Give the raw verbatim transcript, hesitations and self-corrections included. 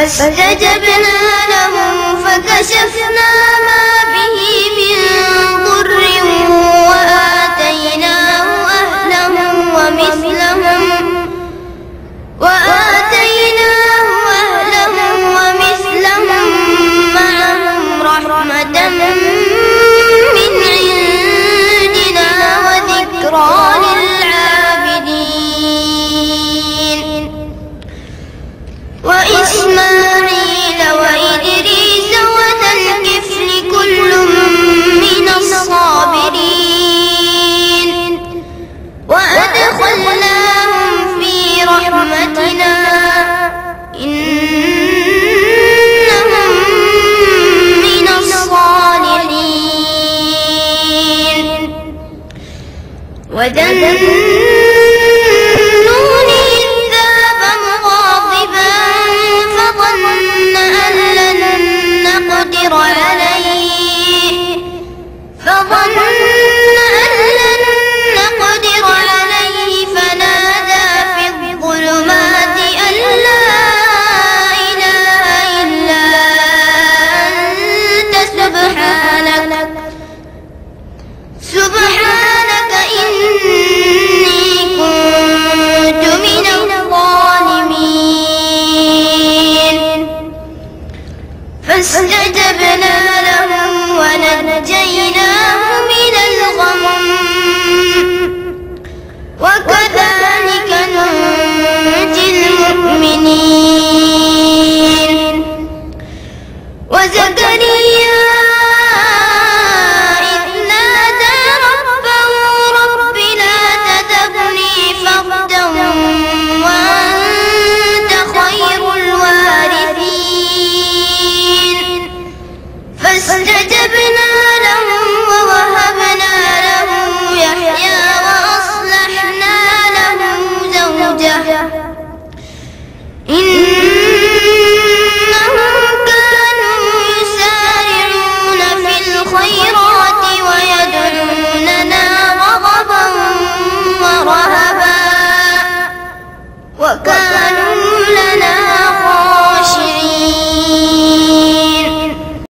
فاستجبنا له فكشفنا ما به من ضر وآتيناه أهله ومثلهم وآتيناه أهله ومثلهم معهم رحمة من عندنا وذكرى للعابدين. وإسماعيل وإدريس وذا الكفل كل من الصابرين وأدخلناهم في رحمتنا إنهم من الصالحين. وذا